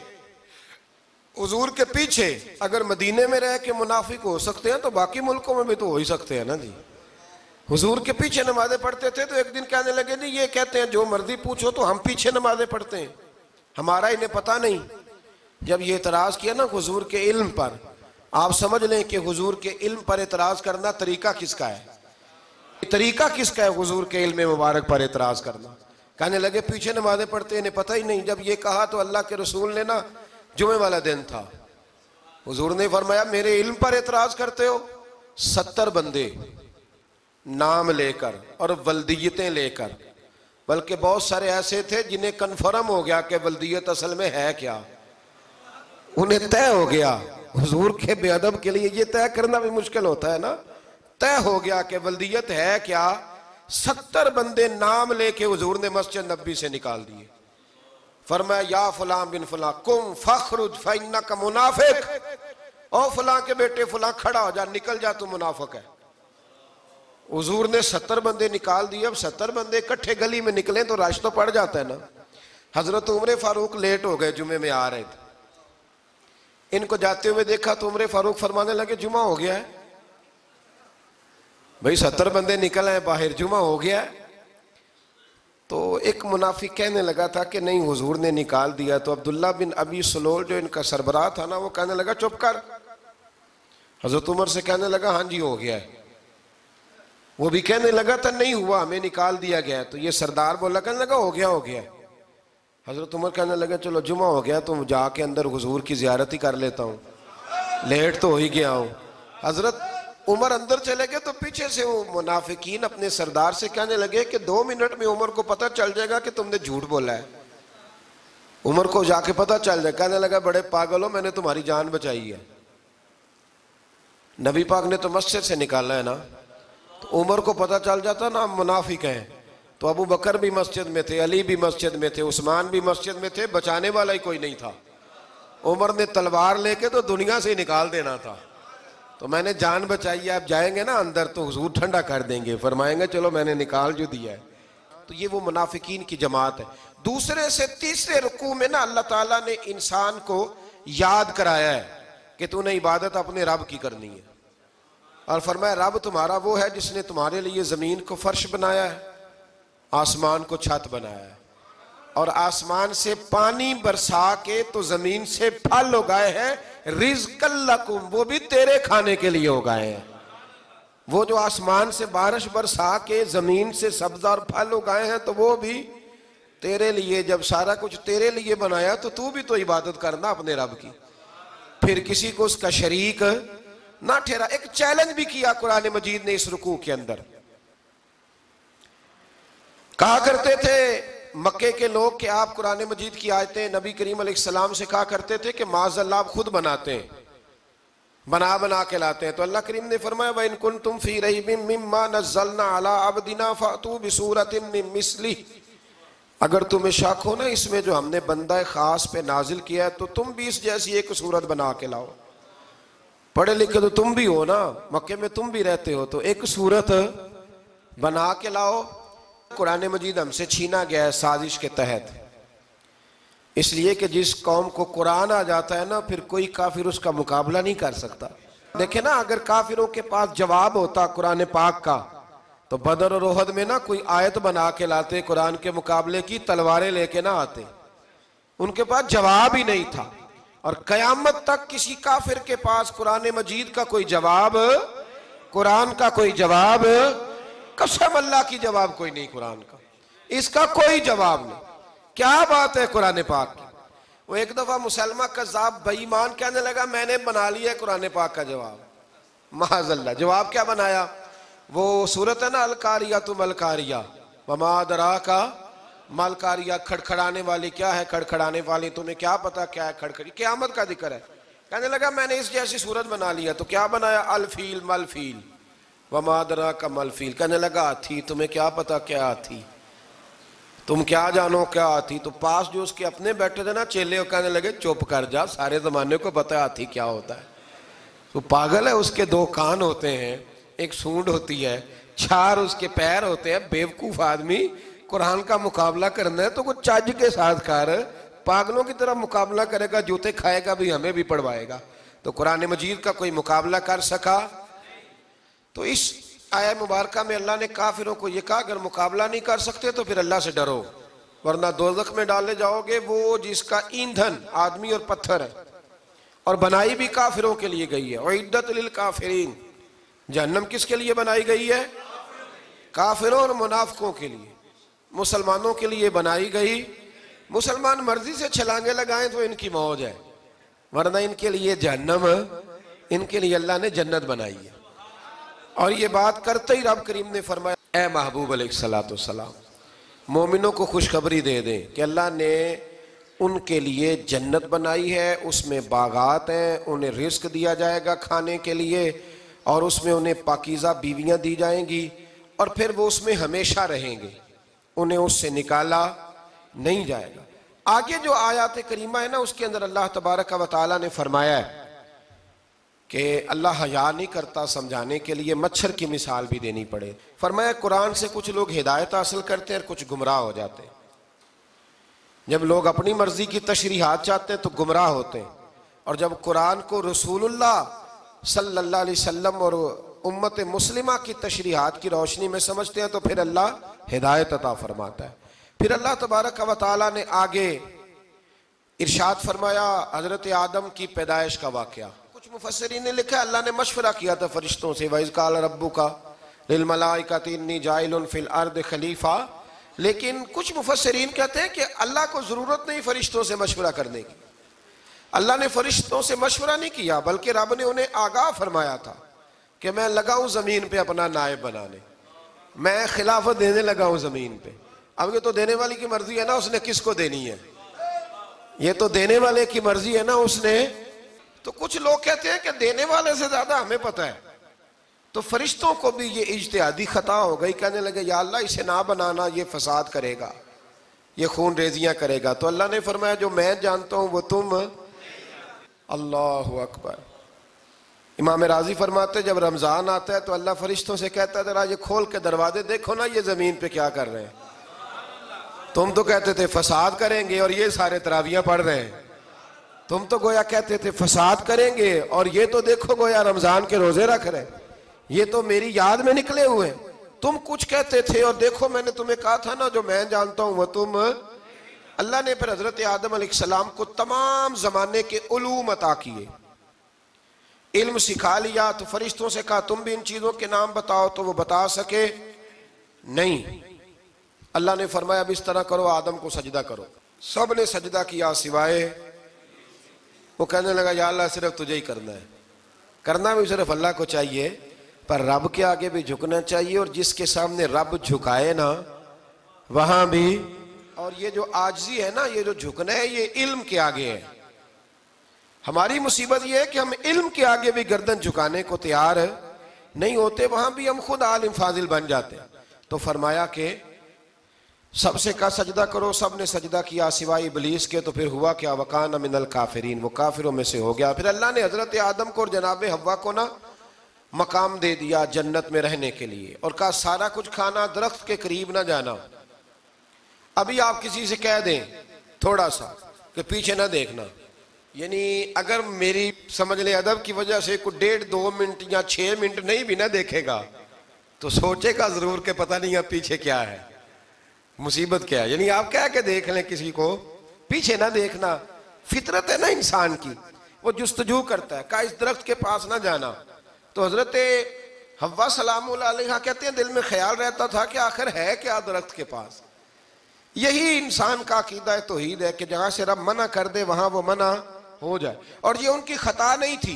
حضور کے پیچھے. اگر مدینے میں رہ کے منافق ہو سکتے ہیں تو باقی ملکوں میں بھی تو ہو ہی سکتے ہیں نا جی. حضور کے پیچھے نمازیں پڑھتے تھے تو ایک دن کہنے لگے جی یہ کہتے ہیں جو مرضی پوچھو تو ہم پیچھے نمازیں پڑھتے ہیں، ہمارا انہیں پتہ نہیں. جب یہ اعتراض کیا نا حضور کے علم پر، آپ سمجھ لیں کہ حضور کے علم پر اعتراض کرنا طریقہ کس کا ہے؟ طریقہ کس کا ہے حضور کے علم مبارک پر اعتراض کرنا؟ کہنے لگے پیچھے نمازیں پڑھتے انہیں پتہ ہی نہیں. جب یہ کہا تو اللہ کے رسول نے نا، جمعے والا دن تھا، حضور نے فرمایا میرے علم پر اعتراض کرتے ہو؟ 70 بندے نام لے کر اور ولدیتیں لے کر، بلکہ بہت سارے ایسے تھے جنہیں کنفرم ہو گیا کہ ولدیت اصل میں ہے کیا، انہیں طے ہو گیا. حضور کے بے ادب کے لیے یہ طے کرنا بھی مشکل ہوتا ہے نا. طے ہو گیا کہ ولدیت ہے کیا. 70 بندے نام لے کے حضور نے مسجد نبی سے نکال دیے. فرمایا یا فلاں بن فلاں قم فاخرج فإنک منافق، او فلاں کے بیٹے فلاں کھڑا ہو جا، نکل جا، تو منافق ہے. حضور نے 70 بندے نکال دیے. اب 70 بندے اکٹھے گلی میں نکلیں تو رش تو پڑ جاتا ہے نا. حضرت عمر فاروق لیٹ ہو گئے، جمعے میں آ رہے تھے. ان کو جاتے ہوئے دیکھا تو عمر فاروق فرمانے لگے جمعہ ہو گیا ہے. بھئی 70 بندے نکل آئے باہر، جمعہ ہو گیا ہے. تو ایک منافق کہنے لگا تھا کہ نہیں حضور نے نکال دیا. تو عبداللہ بن ابی سلول جو ان کا سربراہ تھا نا، وہ کہنے لگا چپ کر. حضرت عمر سے کہنے لگا ہاں جی ہو گیا ہے. وہ بھی کہنے لگا تھا نہیں ہوا، ہمیں نکال دیا گیا ہے. تو یہ سردار بولا، کہنے لگا ہو گیا ہو گیا. حضرت عمر کہنے لگے چلو جمعہ ہو گیا تو جا کے اندر حضور کی زیارت ہی کر لیتا ہوں، لیٹ تو ہو ہی گیا ہوں۔ حضرت عمر اندر چلے گئے تو پیچھے سے وہ منافقین اپنے سردار سے کہنے لگے کہ 2 منٹ میں عمر کو پتہ چل جائے گا کہ تم نے جھوٹ بولا ہے۔ عمر کو جا کے پتہ چل جائے، کہنے لگا بڑے پاگل ہو، میں نے تمہاری جان بچائی ہے، نبی پاک نے تو مسجد سے نکالا ہے نا۔ تو عمر کو پتہ چل جاتا نا منافق ہیں، تو ابو بکر بھی مسجد میں تھے، علی بھی مسجد میں تھے، عثمان بھی مسجد میں تھے، بچانے والا ہی کوئی نہیں تھا۔ عمر نے تلوار لے کے تو دنیا سے ہی نکال دینا تھا، تو میں نے جان بچائی ہے، آپ جائیں گے نا اندر تو حضور ٹھنڈا کر دیں گے، فرمائیں گے چلو میں نے نکال جو دیا ہے۔ تو یہ وہ منافقین کی جماعت ہے۔ دوسرے سے تیسرے رکوع میں نا اللہ تعالیٰ نے انسان کو یاد کرایا ہے کہ تو نے عبادت اپنے رب کی کرنی ہے، اور فرمایا رب تمہارا وہ ہے جس نے تمہارے لیے زمین کو فرش بنایا ہے، آسمان کو چھت بنایا ہے، اور آسمان سے پانی برسا کے تو زمین سے پھل اگائے ہیں، رزق لکم، وہ بھی تیرے کھانے کے لیے اگائے ہیں۔ وہ جو آسمان سے بارش برسا کے زمین سے سبز اور پھل اگائے ہیں تو وہ بھی تیرے لیے، جب سارا کچھ تیرے لیے بنایا تو بھی تو عبادت کرنا اپنے رب کی، پھر کسی کو اس کا شریک نہ ٹھہرا۔ ایک چیلنج بھی کیا قرآن مجید نے اس رکوع کے اندر، کہا کرتے تھے مکے کے لوگ کہ آپ قرآن مجید کی آیتیں نبی کریم علیہ السلام سے کہا کرتے تھے کہ معاذ اللہ آپ خود بناتے ہیں، بنا کے لاتے ہیں، تو اللہ کریم نے فرمایا وَإِن كُنتُمْ فِي رَيْبٍ مِّمَّا نَزَّلْنَا عَلَىٰ عَبْدِنَا فَأْتُوا بِسُورَةٍ مِّن مِّثْلِهِ، اگر تمہیں شک ہو نا اس میں جو ہم نے بندہ خاص پہ نازل کیا ہے تو تم بھی اس جیسی ایک صورت بنا کے لاؤ۔ پڑھے لکھے تو تم بھی ہو نا، مکے میں تم بھی رہتے ہو، تو ایک صورت بنا کے لاؤ۔ قرآن مجید ہم سے چھینا گیا ہے سازش کے تحت، اس لیے کہ جس قوم کو قرآن آ جاتا ہے نا پھر کوئی کافر اس کا مقابلہ نہیں کر سکتا۔ دیکھیں نا اگر کافروں کے پاس جواب ہوتا قرآن پاک کا تو بدر اور احد میں نا کوئی آیت بنا کے لاتے، قرآن کے مقابلے کی تلواریں لے کے نہ آتے، ان کے پاس جواب ہی نہیں تھا۔ اور قیامت تک کسی کافر کے پاس قرآن مجید کا کوئی جواب، قرآن کا کوئی جواب، قسم اللہ کی جواب کوئی نہیں، قرآن کا اس کا کوئی جواب نہیں۔ کیا بات ہے قرآن پاک کی۔ وہ ایک دفعہ مسلمہ کذاب بے ایمان کہنے لگا میں نے بنا لیا ہے قرآن پاک کا جواب، معاذ اللہ۔ جواب کیا بنایا؟ وہ سورت ہے نا القاریۃ ما القاریہ وما ادراک ما القاریہ، کھڑکھڑانے والی کیا ہے، کھڑکھڑانے والی تمہیں کیا پتا کیا ہے کھڑکھڑی، قیامت کا ذکر ہے۔ کہنے لگا میں نے اس جیسی سورت بنا لیا، تو کیا بنایا؟ الفیل مل فیل وما ادراک ما الفیل، کہنے لگا ہاتھی، تمہیں کیا پتا کیا ہاتھی، تم کیا جانو کیا ہاتھی۔ تو پاس جو اس کے اپنے بیٹھے تھے نا چیلے، وہ کہنے لگے چپ کر جا، سارے زمانے کو پتا ہے ہاتھی کیا ہوتا ہے۔ تو پاگل ہے، اس کے 2 کان ہوتے ہیں، ایک سونڈ ہوتی ہے، 4 اس کے پیر ہوتے ہیں۔ بیوقوف آدمی قرآن کا مقابلہ کرنا ہے تو کچھ چج کے ساتھ کر، پاگلوں کی طرح مقابلہ کرے گا، جوتے کھائے گا بھی، ہمیں بھی پڑھوائے گا۔ تو قرآن مجید کا کوئی مقابلہ کر سکا؟ تو اس آیہ مبارکہ میں اللہ نے کافروں کو یہ کہا اگر مقابلہ نہیں کر سکتے تو پھر اللہ سے ڈرو، ورنہ دوزخ میں ڈالے جاؤ گے، وہ جس کا ایندھن آدمی اور پتھر ہے، اور بنائی بھی کافروں کے لیے گئی ہے۔ اعدت للکافرین، جہنم کس کے لیے بنائی گئی ہے؟ کافروں اور منافقوں کے لیے۔ مسلمانوں کے لیے بنائی گئی، مسلمان مرضی سے چھلانگے لگائیں تو ان کی موج ہے، ورنہ ان کے لیے جہنم، ان کے لیے اللہ نے جنت بنائی ہے۔ اور یہ بات کرتے ہی رب کریم نے فرمایا اے محبوب علیہ السلام مومنوں کو خوشخبری دے دیں کہ اللہ نے ان کے لیے جنت بنائی ہے، اس میں باغات ہیں، انہیں رزق دیا جائے گا کھانے کے لیے، اور اس میں انہیں پاکیزہ بیویاں دی جائیں گی، اور پھر وہ اس میں ہمیشہ رہیں گے، انہیں اس سے نکالا نہیں جائے گا۔ آگے جو آیات کریمہ ہے نا اس کے اندر اللہ تبارک و تعالیٰ نے فرمایا ہے کہ اللہ حیا نہیں کرتا سمجھانے کے لیے، مچھر کی مثال بھی دینی پڑے۔ فرمایا قرآن سے کچھ لوگ ہدایت حاصل کرتے ہیں اور کچھ گمراہ ہو جاتے ہیں۔ جب لوگ اپنی مرضی کی تشریحات چاہتے ہیں تو گمراہ ہوتے ہیں، اور جب قرآن کو رسول اللہ صلی اللہ علیہ وسلم اور امت مسلمہ کی تشریحات کی روشنی میں سمجھتے ہیں تو پھر اللہ ہدایت عطا فرماتا ہے۔ پھر اللہ تبارک و تعالیٰ نے آگے ارشاد فرمایا حضرت آدم کی پیدائش کا واقعہ۔ کچھ مفسرین نے لکھا اللہ نے مشورہ کیا تھا فرشتوں سے، وَإِذْ قَالَ رَبُّكَ لِلْمَلَائِكَةِ إِنِّي جَاعِلٌ فِي الْأَرْضِ خَلِيفَةً لیکن کچھ مفسرین کہتے ہیں کہ اللہ کو ضرورت نہیں فرشتوں سے مشورہ کرنے کی. اللہ نے فرشتوں سے مشورہ نہیں کیا، بلکہ رب نے انہیں آگاہ فرمایا تھا کہ میں لگا ہوں زمین پہ اپنا نائب بنانے، میں خلافت دینے لگا ہوں زمین پہ. اب یہ تو دینے والی کی مرضی ہے نا اس نے کس کو دینی ہے، یہ تو دینے والے کی مرضی ہے نا اس نے. تو کچھ لوگ کہتے ہیں کہ دینے والے سے زیادہ ہمیں پتہ ہے. تو فرشتوں کو بھی یہ اجتہادی خطا ہو گئی، کہنے لگے یا اللہ اسے نہ بنانا، یہ فساد کرے گا، یہ خون ریزیاں کرے گا. تو اللہ نے فرمایا جو میں جانتا ہوں وہ تم. اللہ اکبر. امام راضی فرماتے جب رمضان آتا ہے تو اللہ فرشتوں سے کہتا ہے ذرا یہ کھول کے دروازے دیکھو نا یہ زمین پہ کیا کر رہے ہیں. تم تو کہتے تھے فساد کریں گے اور یہ سارے تراویحیں پڑھ رہے ہیں. تم تو گویا کہتے تھے فساد کریں گے اور یہ تو دیکھو گویا رمضان کے روزے رکھ رہے ہیں، یہ تو میری یاد میں نکلے ہوئے ہیں. تم کچھ کہتے تھے اور دیکھو میں نے تمہیں کہا تھا نا جو میں جانتا ہوں وہ تم. اللہ نے پھر حضرت آدم علیہ السلام کو تمام زمانے کے علوم عطا کیے، علم سکھا لیا. تو فرشتوں سے کہا تم بھی ان چیزوں کے نام بتاؤ، تو وہ بتا سکے نہیں. اللہ نے فرمایا اب اس طرح کرو آدم کو سجدہ کرو. سب نے سجدہ کیا سوائے. وہ کہنے لگا یا اللہ صرف تجھے ہی کرنا ہے. کرنا بھی صرف اللہ کو چاہیے، پر رب کے آگے بھی جھکنا چاہیے، اور جس کے سامنے رب جھکائے نا وہاں بھی. اور یہ جو عاجزی ہے نا، یہ جو جھکنا ہے، یہ علم کے آگے ہے. ہماری مصیبت یہ ہے کہ ہم علم کے آگے بھی گردن جھکانے کو تیار نہیں ہوتے، وہاں بھی ہم خود عالم فاضل بن جاتے. تو فرمایا کہ سب سے کہا سجدہ کرو، سب نے سجدہ کیا سوائے ابلیس کے. تو پھر ہوا کیا وَكَانَ مِنَ الْكَافِرِينَ، وہ کافروں میں سے ہو گیا. پھر اللہ نے حضرت آدم کو اور جناب حوا کو نا مقام دے دیا جنت میں رہنے کے لیے، اور کہا سارا کچھ کھانا، درخت کے قریب نہ جانا. ابھی آپ کسی سے کہہ دیں تھوڑا سا کہ پیچھے نہ دیکھنا، یعنی اگر میری سمجھ لیں ادب کی وجہ سے کوئی 1.5-2 منٹ یا 6 منٹ نہیں بھی نہ دیکھے گا تو سوچے گا ضرور کہ پتہ نہیں اب پیچھے کیا ہے، مصیبت کیا ہے. یعنی آپ کہہ کے دیکھ لیں کسی کو، پیچھے نہ دیکھنا. فطرت ہے نا انسان کی، وہ جستجو کرتا ہے. کہا اس درخت کے پاس نہ جانا. تو حضرت حوا سلام اللہ علیہ کہتے ہیں دل میں خیال رہتا تھا کہ آخر ہے کیا درخت کے پاس. یہی انسان کا عقیدہ توحید ہے کہ جہاں سے رب منع کر دے وہاں وہ منع ہو جائے. اور یہ ان کی خطا نہیں تھی،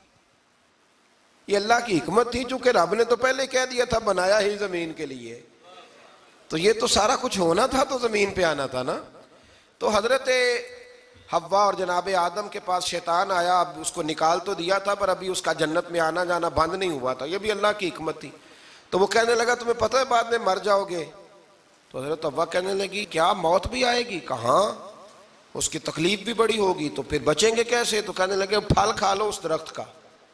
یہ اللہ کی حکمت تھی، چونکہ رب نے تو پہلے کہہ دیا تھا بنایا ہی زمین کے لیے، تو یہ تو سارا کچھ ہونا تھا تو زمین پہ آنا تھا نا. تو حضرت حوا اور جناب آدم کے پاس شیطان آیا. اب اس کو نکال تو دیا تھا پر ابھی اس کا جنت میں آنا جانا بند نہیں ہوا تھا، یہ بھی اللہ کی حکمت تھی. تو وہ کہنے لگا تمہیں پتہ ہے بعد میں مر جاؤ گے. تو حضرت حوا کہنے لگی کیا موت بھی آئے گی؟ کہاں، اس کی تکلیف بھی بڑی ہوگی، تو پھر بچیں گے کیسے؟ تو کہنے لگے پھل کھا لو اس درخت کا.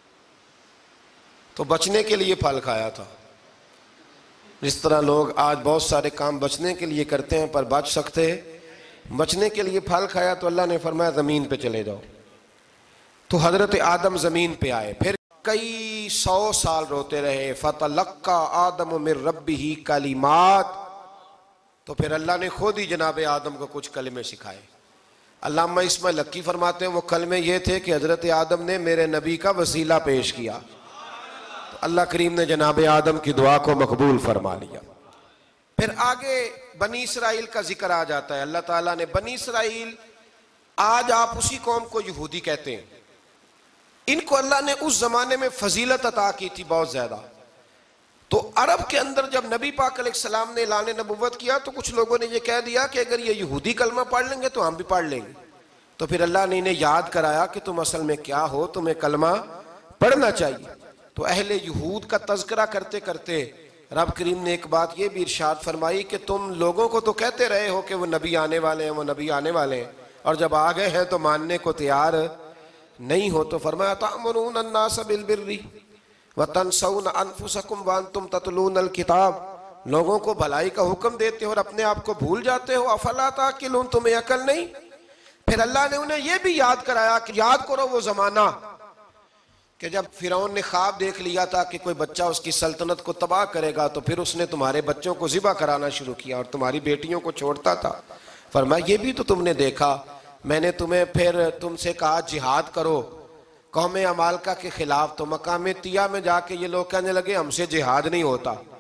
تو بچنے کے لیے پھل کھایا تھا. جس طرح لوگ آج بہت سارے کام بچنے کے لیے کرتے ہیں پر بچ سکتے، بچنے کے لیے پھل کھایا. تو اللہ نے فرمایا زمین پہ چلے جاؤ. تو حضرت آدم زمین پہ آئے، پھر کئی 100 سال روتے رہے. فَتَلَقَّى آدَمُ مِن رَبِّهِ کَلِمَاتٍ، تو پھر اللہ نے خود ہی جناب آدم کو کچھ کلمے سکھائے. علامہ اسماعیل لکی فرماتے ہیں وہ کلمے یہ تھے کہ حضرت آدم نے میرے نبی کا وسیلہ پیش کیا، تو اللہ کریم نے جناب آدم کی دعا کو مقبول فرما لیا. پھر آگے بنی اسرائیل کا ذکر آ جاتا ہے. اللہ تعالیٰ نے بنی اسرائیل، آج آپ اسی قوم کو یہودی کہتے ہیں، ان کو اللہ نے اس زمانے میں فضیلت عطا کی تھی بہت زیادہ. تو عرب کے اندر جب نبی پاک علیہ السلام نے اعلان نبوت کیا تو کچھ لوگوں نے یہ کہہ دیا کہ اگر یہ یہودی کلمہ پڑھ لیں گے تو ہم بھی پڑھ لیں گے. تو پھر اللہ نے انہیں یاد کرایا کہ تم اصل میں کیا ہو، تمہیں کلمہ پڑھنا چاہیے. تو اہل یہود کا تذکرہ کرتے کرتے رب کریم نے ایک بات یہ بھی ارشاد فرمائی کہ تم لوگوں کو تو کہتے رہے ہو کہ وہ نبی آنے والے ہیں، وہ نبی آنے والے ہیں، اور جب آ گئے ہیں تو ماننے کو تیار نہیں ہو. تو فرمایا تأمرون الناس بالبر وَتَنْسَوْنَ أَنفُسَكُمْ وَأَنْتُمْ تَتْلُونَ الْكِتَابَ، لوگوں کو بھلائی کا حکم دیتے ہو اور اپنے آپ کو بھول جاتے ہو. افلا تعقلون، تمہیں عقل نہیں؟ پھر اللہ نے انہیں یہ بھی یاد کرایا کہ یاد کرو وہ زمانہ کہ جب فرعون نے خواب دیکھ لیا تھا کہ کوئی بچہ اس کی سلطنت کو تباہ کرے گا، تو پھر اس نے تمہارے بچوں کو ذبح کرانا شروع کیا اور تمہاری بیٹیوں کو چھوڑتا تھا. فرمایا یہ بھی تو تم نے دیکھا، میں نے تمہیں پھر تم سے کہا جہاد کرو قوم عمالقہ کے خلاف، تو مقام طیہ میں جا کے یہ لوگ کہنے لگے ہم سے جہاد نہیں ہوتا.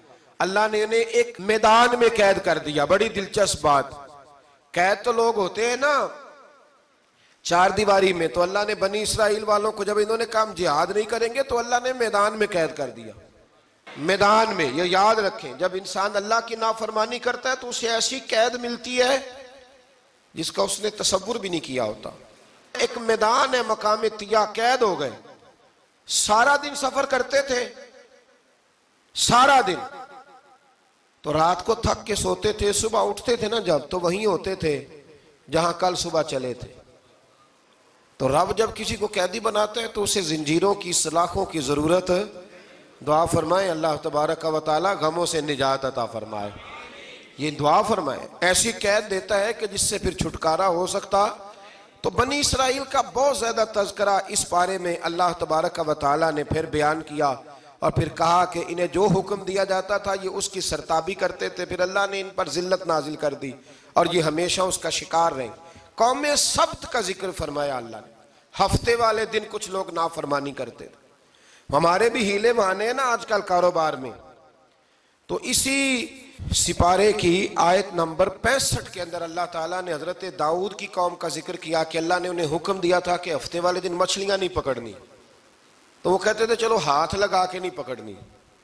اللہ نے انہیں ایک میدان میں قید کر دیا. بڑی دلچسپ بات. قید تو لوگ ہوتے ہیں نا چار دیواری میں, تو اللہ نے بنی اسرائیل والوں کو جب انہوں نے کہا ہم جہاد نہیں کریں گے تو اللہ نے میدان میں قید کر دیا. میدان میں. یہ یاد رکھیں, جب انسان اللہ کی نافرمانی کرتا ہے تو اسے ایسی قید ملتی ہے جس کا اس نے تصور بھی نہیں کیا ہوتا. ایک میدان ہے مقام طیہ, قید ہو گئے. سارا دن سفر کرتے تھے, سارا دن. تو رات کو تھک کے سوتے تھے, صبح اٹھتے تھے نا جب, تو وہیں ہوتے تھے جہاں کل صبح چلے تھے. تو رب جب کسی کو قیدی بناتا ہے تو اسے زنجیروں کی, سلاخوں کی ضرورت. دعا فرمائے اللہ تبارک و تعالی غموں سے نجات عطا فرمائے. یہ دعا فرمائے. ایسی قید دیتا ہے کہ جس سے پھر چھٹکارا ہو سکتا. تو بنی اسرائیل کا بہت زیادہ تذکرہ اس پارے میں اللہ تبارک و تعالی نے پھر بیان کیا, اور پھر کہا کہ انہیں جو حکم دیا جاتا تھا یہ اس کی سرتابی کرتے تھے. پھر اللہ نے ان پر ذلت نازل کر دی اور یہ ہمیشہ اس کا شکار رہے. قوم سبت کا ذکر فرمایا اللہ نے. ہفتے والے دن کچھ لوگ نافرمانی کرتے تھے. ہمارے بھی ہیلے بہانے ہیں نا آج کل کاروبار میں. تو اسی سپارے کی آیت نمبر 65 کے اندر اللہ تعالیٰ نے حضرت داؤد کی قوم کا ذکر کیا کہ اللہ نے انہیں حکم دیا تھا کہ ہفتے والے دن مچھلیاں نہیں پکڑنی. تو وہ کہتے تھے چلو ہاتھ لگا کے نہیں پکڑنی,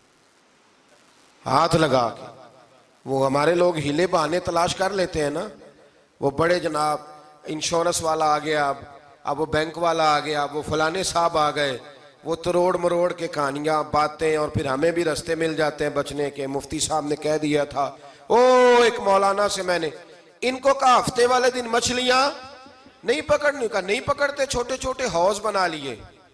ہاتھ لگا کے. وہ ہمارے لوگ ہیلے بہانے تلاش کر لیتے ہیں نا. وہ بڑے جناب انشورنس والا آ گیا, اب وہ بینک والا آ گیا, وہ فلانے صاحب آ گئے, وہ تروڑ مروڑ کے کہانیاں باتیں, اور پھر ہمیں بھی رستے مل جاتے ہیں بچنے کے. مفتی صاحب نے کہہ دیا تھا, ایک مولانا سے میں نے ان کو کہا ہفتے والے دن مچھلیاں نہیں پکڑنی. کہا نہیں پکڑتے, چھوٹے چھوٹے حوض بنا لیے.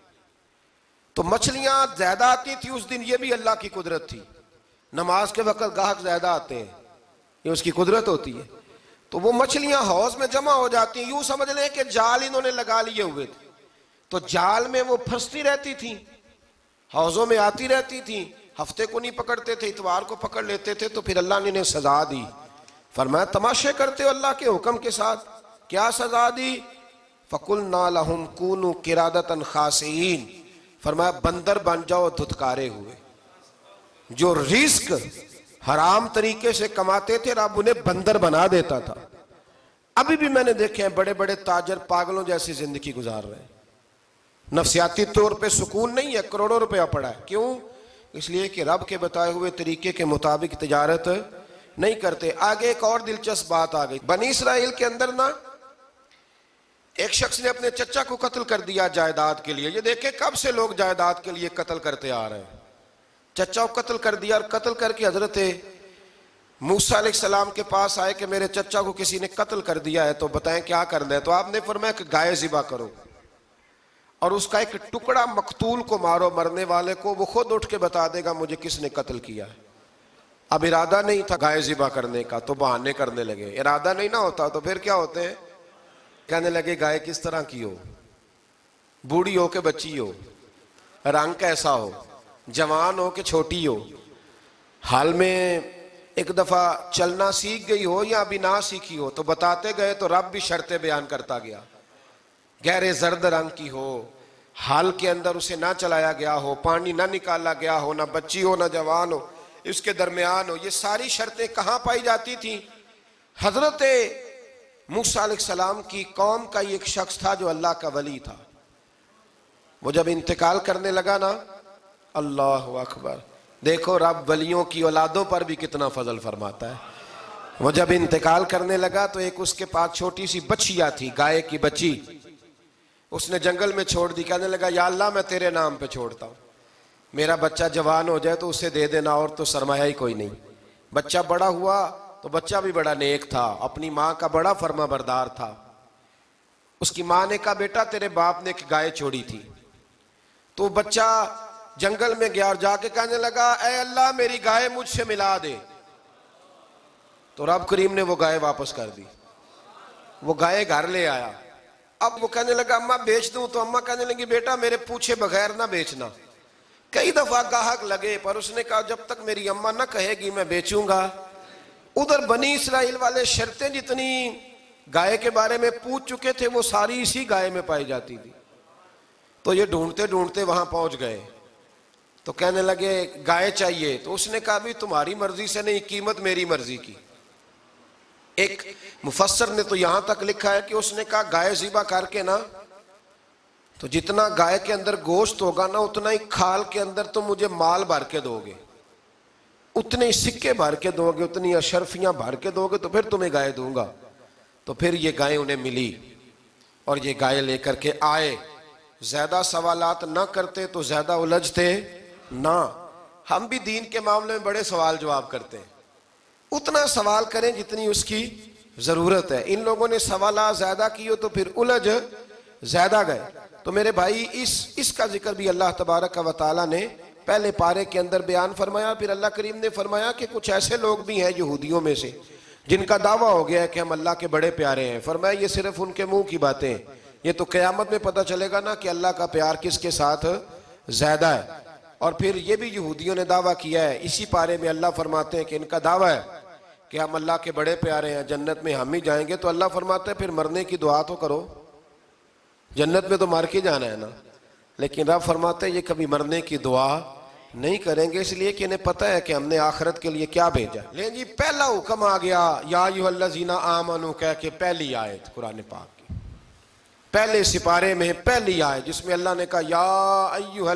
تو مچھلیاں زیادہ آتی تھی اس دن, یہ بھی اللہ کی قدرت تھی. نماز کے وقت گاہک زیادہ آتے ہیں, یہ اس کی قدرت ہوتی ہے. تو وہ مچھلیاں حوض میں جمع ہو جاتی ہیں. یوں سمجھ لیں کہ جال انہوں نے لگا لیے ہوئے تھے, تو جال میں وہ پھنستی رہتی تھی, حوضوں میں آتی رہتی تھی. ہفتے کو نہیں پکڑتے تھے, اتوار کو پکڑ لیتے تھے. تو پھر اللہ نے انہیں سزا دی. فرمایا تماشے کرتے ہو اللہ کے حکم کے ساتھ. کیا سزا دی؟ فَقُلْنَا لَهُمْ كُونُوا قِرَادَةً خَاسِئِينَ. فرمایا بندر بن جاؤ دھتکارے ہوئے. جو رزق حرام طریقے سے کماتے تھے رب انہیں بندر بنا دیتا تھا. ابھی بھی میں نے دیکھے ہیں بڑے بڑے تاجر پاگلوں جیسی زندگی گزار رہے ہیں. نفسیاتی طور پہ سکون نہیں ہے, کروڑوں روپیہ پڑا ہے. کیوں؟ اس لیے کہ رب کے بتائے ہوئے طریقے کے مطابق تجارت نہیں کرتے. آگے ایک اور دلچسپ بات آ گئی. بنی اسرائیل کے اندر نا ایک شخص نے اپنے چچا کو قتل کر دیا جائیداد کے لیے. یہ دیکھیں کب سے لوگ جائیداد کے لیے قتل کرتے آ رہے ہیں. چچا کو قتل کر دیا, اور قتل کر کے حضرت موسیٰ علیہ السلام کے پاس آئے کہ میرے چچا کو کسی نے قتل کر دیا ہے, تو بتائیں کیا کرنا ہے. تو آپ نے فرمایا کہ گائے ذبح کرو, اور اس کا ایک ٹکڑا مقتول کو مارو, مرنے والے کو. وہ خود اٹھ کے بتا دے گا مجھے کس نے قتل کیا ہے. اب ارادہ نہیں تھا گائے ذبح کرنے کا, تو بہانے کرنے لگے. ارادہ نہیں نہ ہوتا تو پھر کیا ہوتے ہیں, کہنے لگے گائے کس طرح کی ہو, بوڑھی ہو کہ بچی ہو, رنگ کیسا ہو, جوان ہو کہ چھوٹی ہو, حال میں ایک دفعہ چلنا سیکھ گئی ہو یا ابھی نہ سیکھی ہو. تو بتاتے گئے تو رب بھی شرطیں بیان کرتا گیا. گہرے زرد رنگ کی ہو, حال کے اندر اسے نہ چلایا گیا ہو, پانی نہ نکالا گیا ہو, نہ بچی ہو نہ جوان ہو, اس کے درمیان ہو. یہ ساری شرطیں کہاں پائی جاتی تھیں؟ حضرت موسیٰ علیہ السلام کی قوم کا ایک شخص تھا جو اللہ کا ولی تھا. وہ جب انتقال کرنے لگا نا, اللہ اکبر, دیکھو رب ولیوں کی اولادوں پر بھی کتنا فضل فرماتا ہے. وہ جب انتقال کرنے لگا تو ایک اس کے پاس چھوٹی سی بچیا تھی, گائے کی بچی. اس نے جنگل میں چھوڑ دی. کہنے لگا یا اللہ میں تیرے نام پہ چھوڑتا ہوں, میرا بچہ جوان ہو جائے تو اسے دے دینا, اور تو سرمایہ ہی کوئی نہیں. بچہ بڑا ہوا تو بچہ بھی بڑا نیک تھا, اپنی ماں کا بڑا فرما بردار تھا. اس کی ماں نے کہا بیٹا تیرے باپ نے ایک گائے چھوڑی تھی. تو بچہ جنگل میں گیا اور جا کے کہنے لگا اے اللہ میری گائے مجھ سے ملا دے. تو رب کریم نے وہ گائے واپس کر دی. وہ گائے گھر لے آیا. اب وہ کہنے لگا اماں بیچ دوں, تو اماں کہنے لگی بیٹا میرے پوچھے بغیر نہ بیچنا. کئی دفعہ گاہک لگے پر اس نے کہا جب تک میری اماں نہ کہے گی میں بیچوں گا. ادھر بنی اسرائیل والے شرطیں جتنی گائے کے بارے میں پوچھ چکے تھے وہ ساری اسی گائے میں پائی جاتی تھی. تو یہ ڈھونڈتے ڈھونڈتے وہاں پہنچ گئے. تو کہنے لگے گائے چاہیے، تو اس نے کہا بھی تمہاری مرضی سے نہیں، قیمت میری مرضی کی۔ ایک مفسر نے تو یہاں تک لکھا ہے کہ اس نے کہا گائے ذبح کر کے نا، تو جتنا گائے کے اندر گوشت ہوگا نا اتنا ہی کھال کے اندر تم مجھے مال بھر کے دو گے، اتنے ہی سکے بھر کے دو گے، اتنی اشرفیاں بھر کے دو گے تو پھر تمہیں گائے دوں گا۔ تو پھر یہ گائے انہیں ملی اور یہ گائے لے کر کے آئے۔ زیادہ سوالات نہ کرتے تو زیادہ الجھتے نہ۔ ہم بھی دین کے معاملے میں بڑے سوال جواب کرتے ہیں، اتنا سوال کریں جتنی اس کی ضرورت ہے۔ ان لوگوں نے سوالات زیادہ کیے تو پھر الجھ زیادہ گئے۔ تو میرے بھائی اس کا ذکر بھی اللہ تبارک و تعالیٰ نے پہلے پارے کے اندر بیان فرمایا۔ پھر اللہ کریم نے فرمایا کہ کچھ ایسے لوگ بھی ہیں یہودیوں میں سے جن کا دعویٰ ہو گیا ہے کہ ہم اللہ کے بڑے پیارے ہیں۔ فرمایا یہ صرف ان کے منہ کی باتیں ہیں، یہ تو قیامت میں پتہ چلے گا نا کہ اللہ کا پیار کس کے ساتھ زیادہ ہے۔ اور پھر یہ بھی یہودیوں نے دعویٰ کیا ہے، اسی پارے میں اللہ فرماتے ہیں کہ ان کا دعویٰ ہے کہ ہم اللہ کے بڑے پیارے ہیں، جنت میں ہم ہی جائیں گے۔ تو اللہ فرماتے ہیں پھر مرنے کی دعا تو کرو، جنت میں تو مر کے جانا ہے نا۔ لیکن رب فرماتے ہیں یہ کبھی مرنے کی دعا نہیں کریں گے، اس لیے کہ انہیں پتہ ہے کہ ہم نے آخرت کے لیے کیا بھیجا۔ لیکن جی پہلا حکم آ گیا یا ایھا الذین آمنوا کہہ کے، پہلی آیت قرآن پاک کی پہلے سپارے میں پہلی آیت جس میں اللہ نے کہا یا ایھا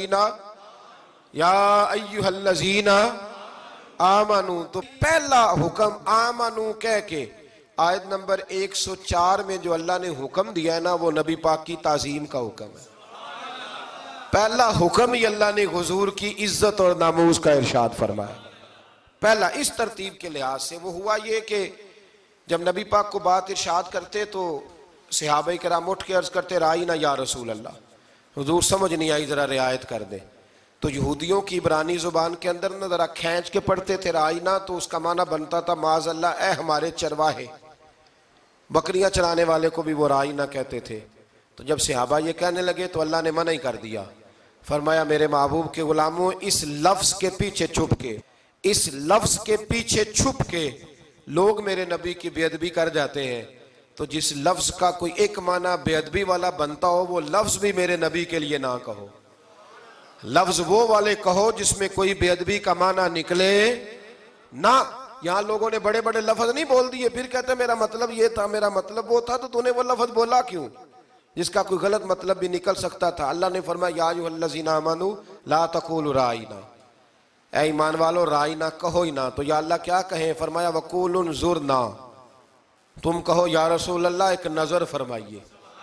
الذین آمنوا، تو پہلا حکم آمنوا کہہ کے آیت نمبر 104 میں جو اللہ نے حکم دیا ہے نا وہ نبی پاک کی تعظیم کا حکم ہے۔ پہلا حکم ہی اللہ نے حضور کی عزت اور ناموس کا ارشاد فرمایا۔ پہلا اس ترتیب کے لحاظ سے وہ ہوا یہ کہ جب نبی پاک کو بات ارشاد کرتے تو صحابہ کرام اٹھ کے عرض کرتے رائینا یا رسول اللہ، حضور سمجھ نہیں آئی ذرا رعایت کر دیں۔ تو یہودیوں کی عبرانی زبان کے اندر نہ ذرا کھینچ کے پڑھتے تھے رائینا، تو اس کا معنی بنتا تھا معاذ اللہ اے ہمارے چرواہے، بکریاں چرانے والے کو بھی وہ رائینا کہتے تھے۔ تو جب صحابہ یہ کہنے لگے تو اللہ نے منع ہی کر دیا، فرمایا میرے محبوب کے غلاموں اس لفظ کے پیچھے چھپ کے لوگ میرے نبی کی بے ادبی کر جاتے ہیں، تو جس لفظ کا کوئی ایک معنی بے ادبی والا بنتا ہو وہ لفظ بھی میرے نبی کے لیے نہ کہو، لفظ وہ والے کہو جس میں کوئی بے ادبی کا معنی نکلے نہ۔ یہاں لوگوں نے بڑے بڑے لفظ نہیں بول دیے، پھر کہتے میرا مطلب یہ تھا، میرا مطلب وہ تھا، تو تو نے وہ لفظ بولا کیوں جس کا کوئی غلط مطلب بھی نکل سکتا تھا۔ اللہ نے فرمایا یا ایھا الذین آمنوا لا تقولوا رائینا، اے ایمان والو رائینا کہو ہی نہ۔ تو یا اللہ کیا کہیں؟ فرمایا وقولوا انظرنا، تم کہو یا رسول اللہ ایک نظر فرمائیے،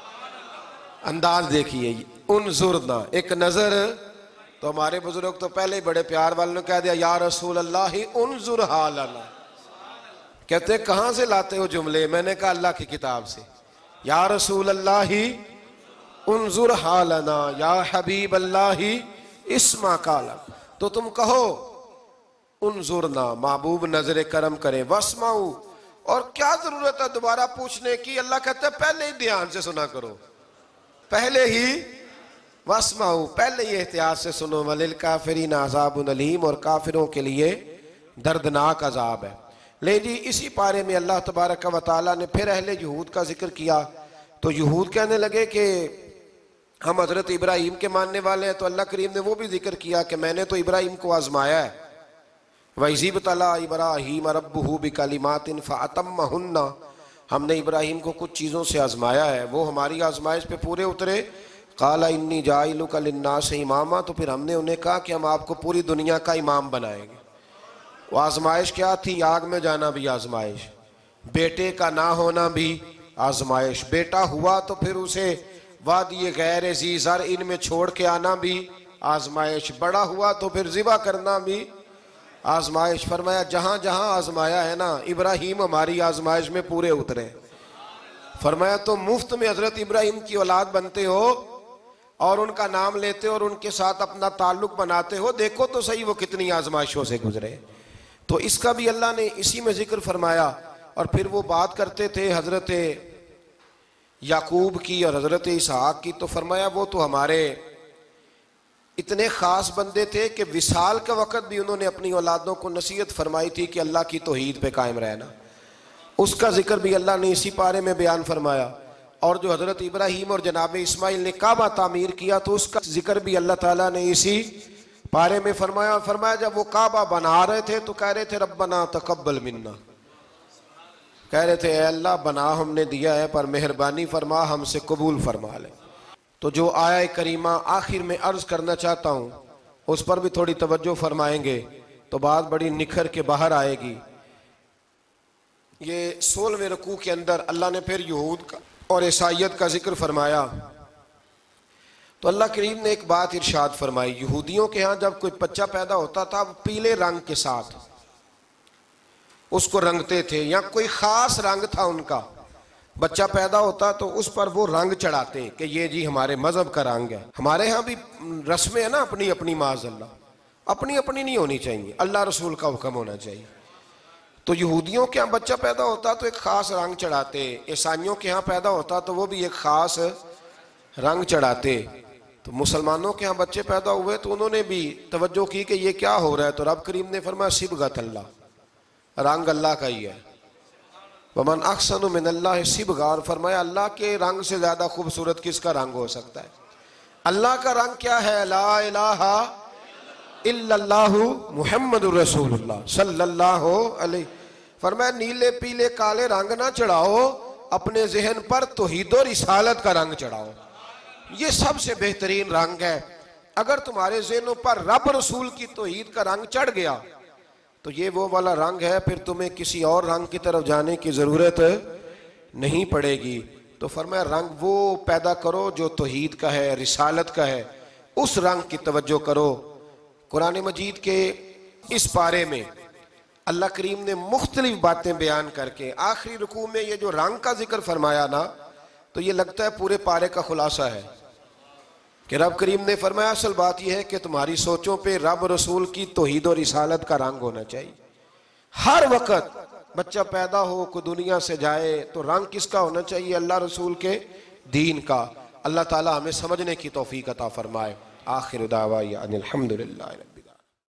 انداز دیکھیے، انظرنا ایک نظر۔ تو ہمارے بزرگ تو پہلے ہی بڑے پیار والوں نے کہہ دیا یا رسول اللہ انظر حالنا، کہتے کہاں سے لاتے ہو جملے؟ میں نے کہا اللہ کی کتاب سے، یا رسول اللہ انظر حالنا یا حبیب اللہ اسمع قالا، تو تم کہو انظرنا محبوب نظر کرم کریں، واسمعوا، اور کیا ضرورت ہے دوبارہ پوچھنے کی؟ اللہ کہتا ہے پہلے ہی دھیان سے سنا کرو، پہلے ہی واسمعوا، پہلے ہی احتیاط سے سنو، وللکافرین عذاب علیم، اور کافروں کے لیے دردناک عذاب ہے۔ لے جی اسی پارے میں اللہ تبارک و تعالیٰ نے پھر اہل یہود کا ذکر کیا۔ تو یہود کہنے لگے کہ ہم حضرت ابراہیم کے ماننے والے ہیں، تو اللہ کریم نے وہ بھی ذکر کیا کہ میں نے تو ابراہیم کو آزمایا ہے، وَإِذِ ابْتَلَىٰ إِبْرَاهِيمَ رَبُّهُ بِكَلِمَاتٍ فَأَتَمَّهُنَّ، ہم نے ابراہیم کو کچھ چیزوں سے آزمایا ہے، وہ ہماری آزمائش پہ پورے اترے۔ قَالَ إِنِّي جَاعِلُكَ لِلنَّاسِ إِمَامًا، تو پھر ہم نے انہیں کہا کہ ہم آپ کو پوری دنیا کا امام بنائیں گے۔ وہ آزمائش کیا تھی؟ آگ میں جانا بھی آزمائش، بیٹے کا نہ ہونا بھی آزمائش، بیٹا ہوا تو پھر اسے وادی غیر ذی زرع میں چھوڑ کے آنا بھی آزمائش، بڑا ہوا تو پھر ذبح کرنا بھی آزمائش۔ فرمایا جہاں جہاں آزمایا ہے نا ابراہیم ہماری آزمائش میں پورے اترے۔ فرمایا تو مفت میں حضرت ابراہیم کی اولاد بنتے ہو اور ان کا نام لیتے ہو اور ان کے ساتھ اپنا تعلق بناتے ہو، دیکھو تو صحیح وہ کتنی آزمائشوں سے گزرے۔ تو اس کا بھی اللہ نے اسی میں ذکر فرمایا۔ اور پھر وہ بات کرتے تھے حضرت یعقوب کی اور حضرت اسحاق کی، تو فرمایا وہ تو ہمارے اتنے خاص بندے تھے کہ وصال کے وقت بھی انہوں نے اپنی اولادوں کو نصیحت فرمائی تھی کہ اللہ کی توحید پہ قائم رہنا، اس کا ذکر بھی اللہ نے اسی پارے میں بیان فرمایا۔ اور جو حضرت ابراہیم اور جناب اسماعیل نے کعبہ تعمیر کیا تو اس کا ذکر بھی اللہ تعالیٰ نے اسی پارے میں فرمایا جب وہ کعبہ بنا رہے تھے تو کہہ رہے تھے ربنا تقبل منا، کہہ رہے تھے اے اللہ بنا ہم نے دیا ہے پر مہربانی فرما ہم سے قبول فرما لے۔ تو جو آیہ کریمہ آخر میں عرض کرنا چاہتا ہوں اس پر بھی تھوڑی توجہ فرمائیں گے تو بات بڑی نکھر کے باہر آئے گی۔ یہ 16ویں رکوع کے اندر اللہ نے پھر یہود کا اور عیسائیت کا ذکر فرمایا تو اللہ کریم نے ایک بات ارشاد فرمائی، یہودیوں کے ہاں جب کوئی بچہ پیدا ہوتا تھا پیلے رنگ کے ساتھ اس کو رنگتے تھے، یا کوئی خاص رنگ تھا ان کا، بچہ پیدا ہوتا تو اس پر وہ رنگ چڑھاتے کہ یہ جی ہمارے مذہب کا رنگ ہے۔ ہمارے ہاں بھی رسمیں ہیں نا اپنی اپنی، معاذ اللہ اپنی اپنی نہیں ہونی چاہیے، اللہ رسول کا حکم ہونا چاہیے۔ تو یہودیوں کے ہاں بچہ پیدا ہوتا تو ایک خاص رنگ چڑھاتے، عیسائیوں کے ہاں پیدا ہوتا تو وہ بھی ایک خاص رنگ چڑھاتے۔ تو مسلمانوں کے ہاں بچے پیدا ہوئے تو انہوں نے بھی توجہ کی کہ یہ کیا ہو رہا ہے، تو رب کریم نے فرمایا صبغۃ اللہ، رنگ اللہ کا ہی ہے۔ ومن احسن من اللہ صبغہ، اور فرمایا اللہ کے رنگ سے زیادہ خوبصورت کس کا رنگ ہو سکتا ہے؟ اللہ کا رنگ کیا ہے؟ لا الہ الا اللہ محمد الرسول اللہ صلی اللہ علیہ۔ فرمایا نیلے پیلے کالے رنگ نہ چڑھاؤ، اپنے ذہن پر توحید و رسالت کا رنگ چڑھاؤ، یہ سب سے بہترین رنگ ہے۔ اگر تمہارے ذہنوں پر رب رسول کی توحید کا رنگ چڑھ گیا تو یہ وہ والا رنگ ہے، پھر تمہیں کسی اور رنگ کی طرف جانے کی ضرورت نہیں پڑے گی۔ تو فرمایا رنگ وہ پیدا کرو جو توحید کا ہے، رسالت کا ہے، اس رنگ کی توجہ کرو۔ قرآن مجید کے اس پارے میں اللہ کریم نے مختلف باتیں بیان کر کے آخری رکوع میں یہ جو رنگ کا ذکر فرمایا نا، تو یہ لگتا ہے پورے پارے کا خلاصہ ہے کہ رب کریم نے فرمایا اصل بات یہ ہے کہ تمہاری سوچوں پہ رب رسول کی توحید و رسالت کا رنگ ہونا چاہیے۔ ہر وقت بچہ پیدا ہو، کوئی دنیا سے جائے تو رنگ کس کا ہونا چاہیے؟ اللہ رسول کے دین کا۔ اللہ تعالی ہمیں سمجھنے کی توفیق عطا فرمائے۔ آخر دعوانا ان الحمدللہ۔